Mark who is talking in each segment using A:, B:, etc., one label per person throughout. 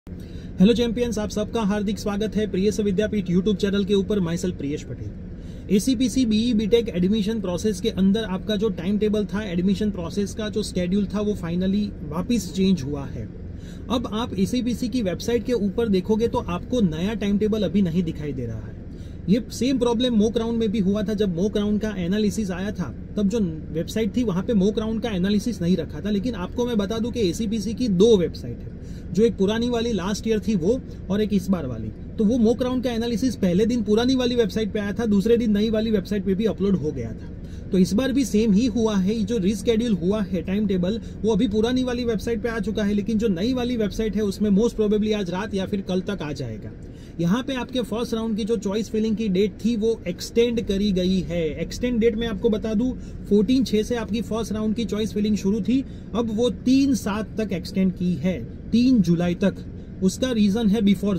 A: Hello champions, आप सबका हार्दिक स्वागत है प्रियस विद्यापीठ यूट्यूब चैनल के ऊपर। Myself Priyesh Patel. ACPC BE BTech admission process के अंदर आपका जो टाइम टेबल था, एडमिशन प्रोसेस का जो स्केड्यूल था, वो फाइनली वापस चेंज हुआ है। अब आप एसीपीसी की वेबसाइट के ऊपर देखोगे तो आपको नया टाइम टेबल अभी नहीं दिखाई दे रहा है। ये सेम प्रॉब्लम मॉक राउंड में भी हुआ था। जब मॉक राउंड का एनालिसिस आया था तब जो वेबसाइट थी वहां पे मॉक राउंड का एनालिसिस नहीं रखा था। लेकिन आपको मैं बता दूं कि एसीपीसी की दो वेबसाइट है, जो एक पुरानी वाली लास्ट ईयर थी वो, और एक इस बार वाली। तो वो मॉक राउंड का एनालिसिस पहले दिन पुरानी वाली वेबसाइट पे आया था, दूसरे दिन नई वाली वेबसाइट पे भी अपलोड हो गया था। तो इस बार भी सेम ही हुआ है। जो रिस्केड्यूल हुआ है टाइम टेबल, वो अभी पुरानी वाली वेबसाइट पे आ चुका है, लेकिन जो नई वाली वेबसाइट है उसमें मोस्ट प्रोबेबली आज रात या फिर कल तक आ जाएगा। यहाँ पे आपके फर्स्ट राउंड की जो चॉइस फिलिंग की डेट थी वो एक्सटेंड करी गई है। एक्सटेंड डेट में आपको बता दूं 14/6 से आपकी फर्स्ट राउंड की चॉइस फिलिंग शुरू थी, अब वो 3/7 तक एक्सटेंड की है, 3 जुलाई तक। उसका रीजन है बिफोर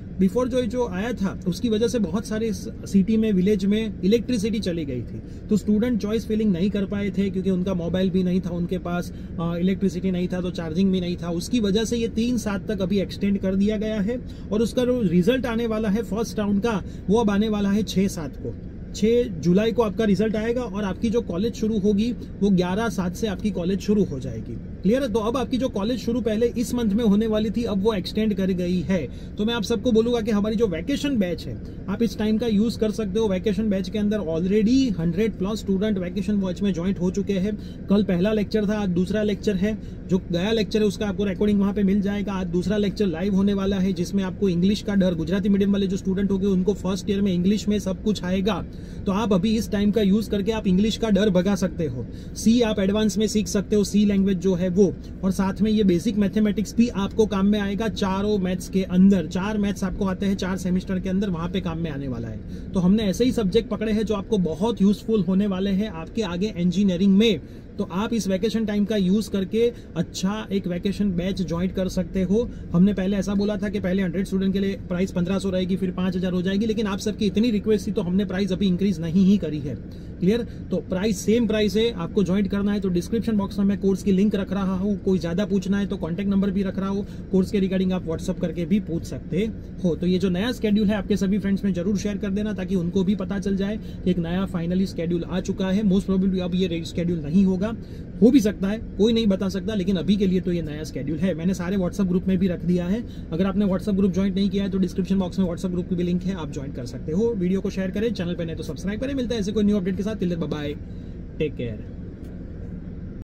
A: जॉय जो आया था उसकी वजह से बहुत सारे सिटी में, विलेज में इलेक्ट्रिसिटी चली गई थी, तो स्टूडेंट चॉइस फिलिंग नहीं कर पाए थे क्योंकि उनका मोबाइल भी नहीं था, उनके पास इलेक्ट्रिसिटी नहीं था, तो चार्जिंग भी नहीं था। उसकी वजह से ये 3/7 तक अभी एक्सटेंड कर दिया गया है। और उसका जो रिजल्ट आने वाला है फर्स्ट राउंड का, वो अब आने वाला है 6/7 को। 6 जुलाई को आपका रिजल्ट आएगा और आपकी जो कॉलेज शुरू होगी वो 11/7 से आपकी कॉलेज शुरू हो जाएगी। क्लियर है? तो अब आपकी जो कॉलेज शुरू पहले इस मंथ में होने वाली थी, अब वो एक्सटेंड कर गई है। तो मैं आप सबको बोलूंगा कि हमारी जो वैकेशन बैच है, आप इस टाइम का यूज कर सकते हो। वैकेशन बैच के अंदर ऑलरेडी 100+ स्टूडेंट वैकेशन बैच में ज्वाइंट हो चुके हैं। कल पहला लेक्चर था, आज दूसरा लेक्चर है। जो गया लेक्चर है उसका आपको रिकॉर्डिंग वहां पे मिल जाएगा। आज दूसरा लेक्चर लाइव होने वाला है, जिसमें आपको इंग्लिश का डर, गुजराती मीडियम वाले जो स्टूडेंट होंगे उनको फर्स्ट ईयर में इंग्लिश में सब कुछ आएगा। तो आप अभी इस टाइम का यूज करके आप इंग्लिश का डर भगा सकते हो। सी आप एडवांस में सीख सकते हो, सी लैंग्वेज जो है वो, और साथ में ये बेसिक मैथमेटिक्स भी आपको काम में आएगा। चारों मैथ्स के अंदर 4 मैथ्स आपको आते हैं 4 सेमेस्टर के अंदर, वहां पे काम में आने वाला है। तो हमने ऐसे ही सब्जेक्ट पकड़े हैं जो आपको बहुत यूजफुल होने वाले हैं आपके आगे इंजीनियरिंग में। तो आप इस वैकेशन टाइम का यूज करके अच्छा एक वैकेशन बैच ज्वाइन कर सकते हो। हमने पहले ऐसा बोला था कि पहले 100 स्टूडेंट के लिए प्राइस 1500 रहेगी, फिर 5000 हो जाएगी, लेकिन आप सबकी इतनी रिक्वेस्ट थी तो हमने प्राइस अभी इंक्रीज नहीं ही करी है। क्लियर? तो प्राइस सेम प्राइस है। आपको ज्वाइन करना है तो डिस्क्रिप्शन बॉक्स में मैं कोर्स की लिंक रख रहा हूँ। कोई ज्यादा पूछना है तो कॉन्टैक्ट नंबर भी रख रहा हूँ। कोर्स के रिगार्डिंग आप व्हाट्सअप करके भी पूछ सकते हो। तो ये जो नया स्केड्यूल है आपके सभी फ्रेंड्स में जरूर शेयर कर देना, ताकि उनको भी पता चल जाए कि एक नया फाइनली स्केड्यूल आ चुका है। मोस्ट प्रोबेबली अब ये स्केड्यूल नहीं होगा, हो भी सकता है, कोई नहीं बता सकता, लेकिन अभी के लिए तो ये नया स्केड्यूल है। मैंने सारे व्हाट्सएप ग्रुप में भी रख दिया है। अगर आपने व्हाट्सएप ग्रुप ज्वाइन नहीं किया है तो डिस्क्रिप्शन बॉक्स में व्हाट्सएप ग्रुप की भी लिंक है, आप ज्वाइन कर सकते हो। वीडियो को शेयर करें, चैनल पर नहीं तो सब्सक्राइब करें। मिलता है ऐसे कोई न्यू अपडेट के साथ। Till then bye bye, take care.